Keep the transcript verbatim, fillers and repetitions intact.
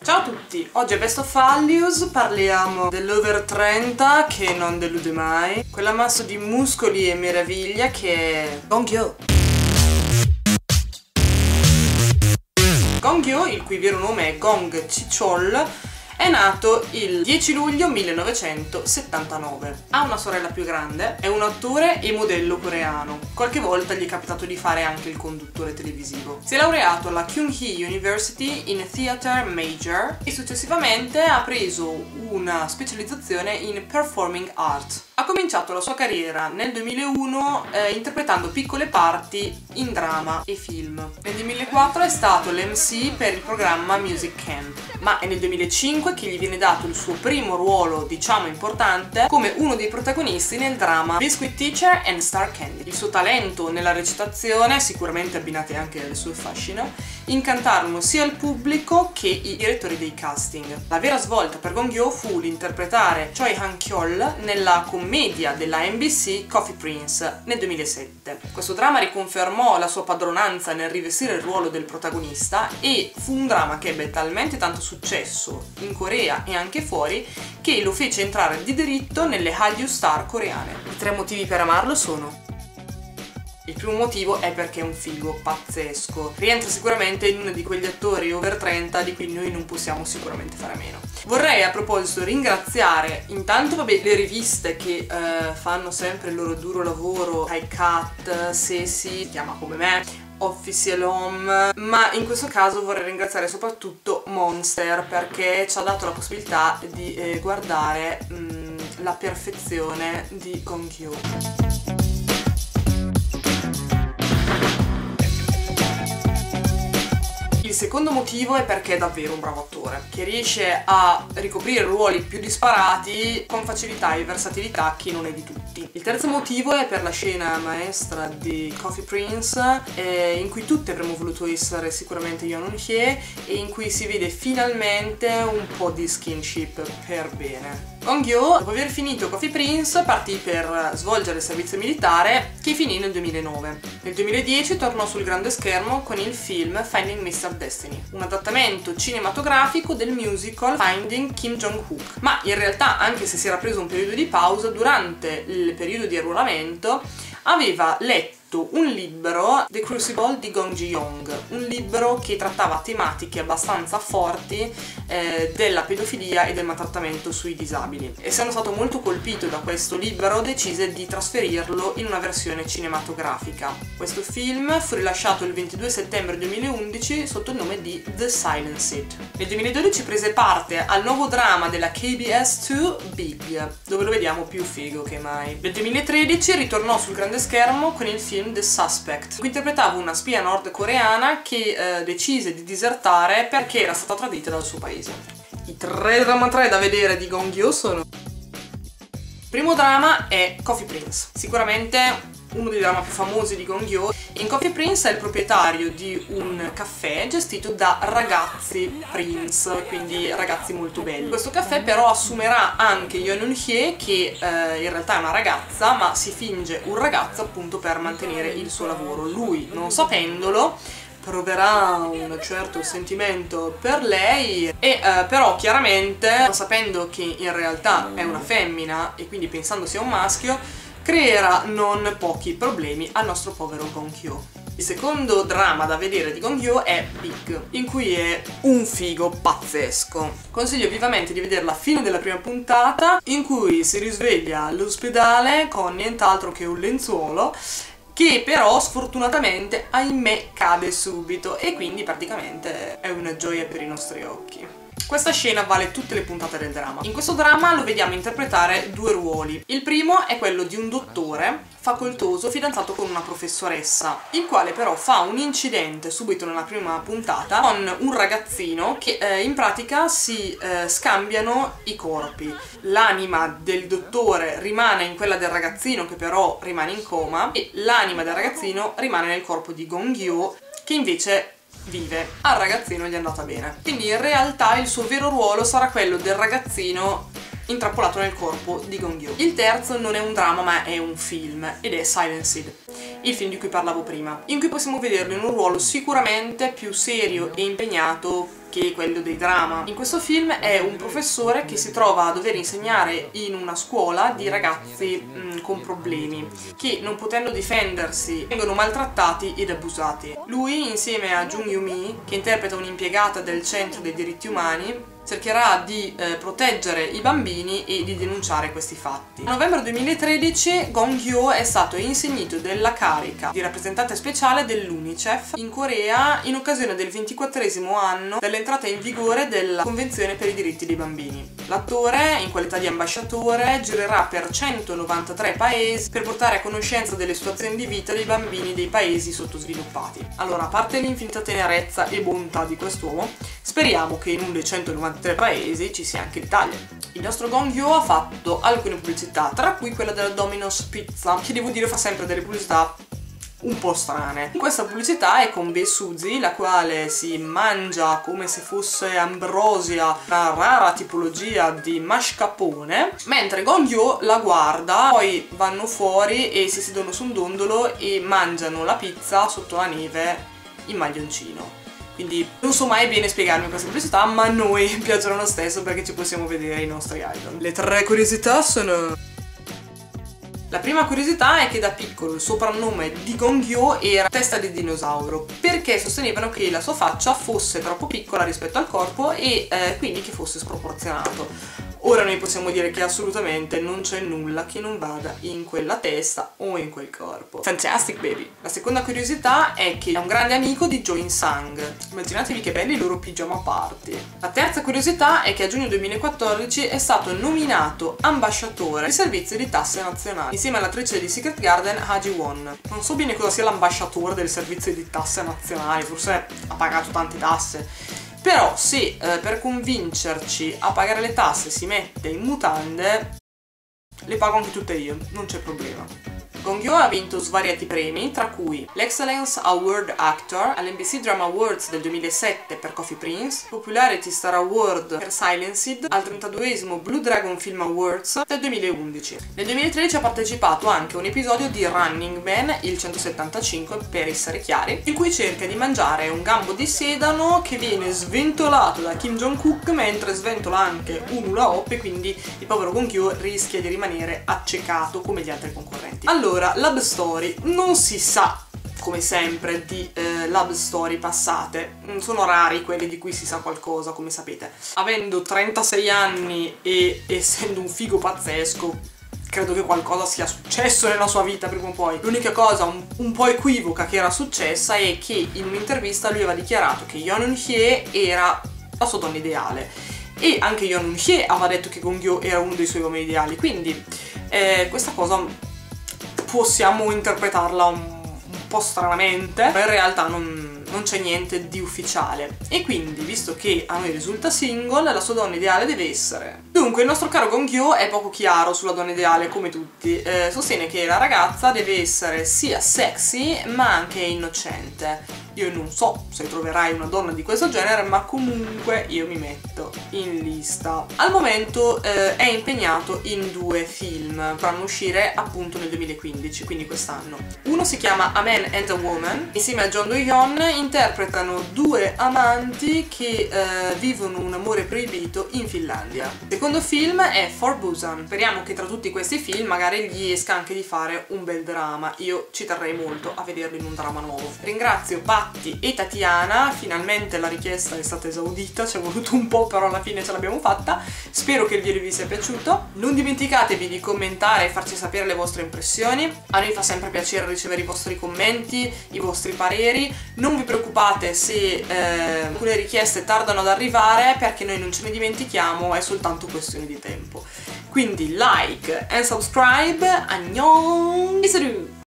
Ciao a tutti, oggi a Best of Values parliamo dell'over trenta che non delude mai, quell'ammasso di muscoli e meraviglia che è Gongyo. Gongyo, il cui vero nome è Gong Chi-chol, è nato il dieci luglio millenovecentosettantanove. Ha una sorella più grande, è un attore e modello coreano. Qualche volta gli è capitato di fare anche il conduttore televisivo. Si è laureato alla Kyung-hee University in Theatre Major e successivamente ha preso una specializzazione in Performing Arts. Ha cominciato la sua carriera nel duemilauno eh, interpretando piccole parti in drama e film. Nel duemilaquattro è stato l'M C per il programma Music Camp, ma è nel duemilacinque che gli viene dato il suo primo ruolo, diciamo importante, come uno dei protagonisti nel drama Biscuit Teacher and Star Candy. Il suo talento nella recitazione, sicuramente abbinate anche alle sue fascino, incantarono sia il pubblico che i direttori dei casting. La vera svolta per Gongyo fu l'interpretare Choi Han-kyol nella commedia della N B C Coffee Prince nel duemilasette. Questo dramma riconfermò la sua padronanza nel rivestire il ruolo del protagonista e fu un dramma che ebbe talmente tanto successo in Corea e anche fuori che lo fece entrare di diritto nelle Hallyu Star coreane. I tre motivi per amarlo sono: il primo motivo è perché è un figo pazzesco. Rientra sicuramente in uno di quegli attori over trenta di cui noi non possiamo sicuramente fare a meno. Vorrei a proposito ringraziare intanto vabbè, le riviste che eh, fanno sempre il loro duro lavoro, High Cut, Sesi, si chiama come me, Official Home, ma in questo caso vorrei ringraziare soprattutto Monster perché ci ha dato la possibilità di eh, guardare mh, la perfezione di Gongyo. Il secondo motivo è perché è davvero un bravo attore, che riesce a ricoprire ruoli più disparati con facilità e versatilità che non è di tutti. Il terzo motivo è per la scena maestra di Coffee Prince, eh, in cui tutti avremmo voluto essere sicuramente Yeon Eun-hye e in cui si vede finalmente un po' di skinship per bene. Gongyo, dopo aver finito Coffee Prince, partì per svolgere il servizio militare che finì nel duemilanove. Nel duemiladieci tornò sul grande schermo con il film Finding mister Destiny, un adattamento cinematografico del musical Finding Kim Jong-hook. Ma in realtà, anche se si era preso un periodo di pausa, durante il periodo di arruolamento aveva letto un libro, The Crucible di Gong Ji-young, un libro che trattava tematiche abbastanza forti eh, della pedofilia e del maltrattamento sui disabili. Essendo stato molto colpito da questo libro, decise di trasferirlo in una versione cinematografica. Questo film fu rilasciato il ventidue settembre duemilaundici sotto il nome di The Silenced. Nel duemiladodici prese parte al nuovo dramma della K B S due Big, dove lo vediamo più figo che mai. Nel duemilatredici ritornò sul grande schermo con il film The Suspect, in cui interpretava una spia nordcoreana che eh, decise di disertare perché era stata tradita dal suo paese. I tre drama tre da vedere di Gongyo sono: il primo drama è Coffee Prince, sicuramente uno dei drama più famosi di Gongyo. In Coffee Prince è il proprietario di un caffè gestito da ragazzi Prince, quindi ragazzi molto belli. Questo caffè però assumerà anche Yeon Eun-hye, che eh, in realtà è una ragazza, ma si finge un ragazzo appunto per mantenere il suo lavoro. Lui, non sapendolo, proverà un certo sentimento per lei e eh, però chiaramente, sapendo che in realtà è una femmina e quindi pensando sia un maschio, creerà non pochi problemi al nostro povero Gongyo. Il secondo dramma da vedere di Gongyo è Big, in cui è un figo pazzesco. Consiglio vivamente di vedere la fine della prima puntata, in cui si risveglia all'ospedale con nient'altro che un lenzuolo, che però sfortunatamente, ahimè, cade subito e quindi praticamente è una gioia per i nostri occhi. Questa scena vale tutte le puntate del dramma. In questo dramma lo vediamo interpretare due ruoli. Il primo è quello di un dottore facoltoso fidanzato con una professoressa, il quale però fa un incidente subito nella prima puntata con un ragazzino che eh, in pratica si eh, scambiano i corpi. L'anima del dottore rimane in quella del ragazzino, che però rimane in coma, e l'anima del ragazzino rimane nel corpo di Gongyo, che invece vive. Al ragazzino gli è andata bene. Quindi in realtà il suo vero ruolo sarà quello del ragazzino intrappolato nel corpo di Gongyo. Il terzo non è un dramma ma è un film ed è Silenced, il film di cui parlavo prima, in cui possiamo vederlo in un ruolo sicuramente più serio e impegnato che quello dei drama. In questo film è un professore che si trova a dover insegnare in una scuola di ragazzi mh, con problemi, che non potendo difendersi vengono maltrattati ed abusati. Lui, insieme a Jung Yoo-mi, che interpreta un'impiegata del centro dei diritti umani, cercherà di eh, proteggere i bambini e di denunciare questi fatti. A novembre duemilatredici Gong-hyo è stato insignito della carica di rappresentante speciale dell'UNICEF in Corea in occasione del ventiquattresimo anno dell'entrata in vigore della Convenzione per i diritti dei bambini. L'attore, in qualità di ambasciatore, girerà per centonovantatré paesi per portare a conoscenza delle situazioni di vita dei bambini dei paesi sottosviluppati. Allora, a parte l'infinita tenerezza e bontà di quest'uomo, speriamo che in uno dei centonovantatré paesi ci sia anche l'Italia. Il nostro Gong-hyo ha fatto alcune pubblicità, tra cui quella della Domino's Pizza, che devo dire fa sempre delle pubblicità un po' strane. In questa pubblicità è con Bae Suzy, la quale si mangia come se fosse ambrosia, una rara tipologia di mascarpone, mentre Gong-hyo la guarda, poi vanno fuori e si sedono su un dondolo e mangiano la pizza sotto la neve in maglioncino. Quindi non so mai bene spiegarmi questa pubblicità, ma a noi piacciono lo stesso perché ci possiamo vedere i nostri idol. Le tre curiosità sono... La prima curiosità è che da piccolo il soprannome di Gong-hyo era testa di dinosauro, perché sostenevano che la sua faccia fosse troppo piccola rispetto al corpo e eh, quindi che fosse sproporzionato. Ora noi possiamo dire che assolutamente non c'è nulla che non vada in quella testa o in quel corpo. Fantastic baby! La seconda curiosità è che è un grande amico di Jo In-sang. Immaginatevi che belli i loro pigiama party. La terza curiosità è che a giugno duemilaquattordici è stato nominato ambasciatore di servizio di tasse nazionali, insieme all'attrice di Secret Garden Ha Ji-won. Non so bene cosa sia l'ambasciatore del servizio di tasse nazionali, forse ha pagato tante tasse. Però se eh, per convincerci a pagare le tasse si mette in mutande, le pago anche tutte io, non c'è problema. Gong-hyo ha vinto svariati premi, tra cui l'Excellence Award Actor all'N B C Drama Awards del duemilasette per Coffee Prince, Popularity Star Award per Silenced, al trentaduesimo Blue Dragon Film Awards del duemilaundici. Nel duemilatredici ha partecipato anche a un episodio di Running Man, il centosettantacinque per essere chiari, in cui cerca di mangiare un gambo di sedano che viene sventolato da Kim Jong-kook mentre sventola anche un hula hoop, e quindi il povero Gong-hyo rischia di rimanere accecato come gli altri concorrenti. Allora, Allora, love story, non si sa, come sempre, di eh, love story passate. Sono rari quelli di cui si sa qualcosa, come sapete. Avendo trentasei anni e essendo un figo pazzesco, credo che qualcosa sia successo nella sua vita prima o poi. L'unica cosa un, un po' equivoca che era successa è che in un'intervista lui aveva dichiarato che Yeon Eun-hye era la sua donna ideale. E anche Yeon Eun-hye aveva detto che Gong-hyo era uno dei suoi uomini ideali. Quindi eh, questa cosa possiamo interpretarla un, un po' stranamente, ma in realtà non, non c'è niente di ufficiale. E quindi, visto che a noi risulta single, la sua donna ideale deve essere... Dunque, il nostro caro Gong-hyo è poco chiaro sulla donna ideale, come tutti. Eh, sostiene che la ragazza deve essere sia sexy, ma anche innocente. Io non so se troverai una donna di questo genere, ma comunque io mi metto in lista. Al momento eh, è impegnato in due film, faranno uscire appunto nel duemilaquindici, quindi quest'anno. Uno si chiama A Man and a Woman, insieme a John Do-hyun interpretano due amanti che eh, vivono un amore proibito in Finlandia. Il secondo film è For Busan. Speriamo che tra tutti questi film magari gli esca anche di fare un bel drama. Io ci terrei molto a vederlo in un drama nuovo. Ringrazio Patti e Tatiana, finalmente la richiesta è stata esaudita, ci è voluto un po', però alla fine ce l'abbiamo fatta. Spero che il video vi sia piaciuto. Non dimenticatevi di commentare e farci sapere le vostre impressioni. A noi fa sempre piacere ricevere i vostri commenti, i vostri pareri. Non vi preoccupate se eh, alcune richieste tardano ad arrivare, perché noi non ce ne dimentichiamo, è soltanto questione di tempo. Quindi like and subscribe. Annyeong!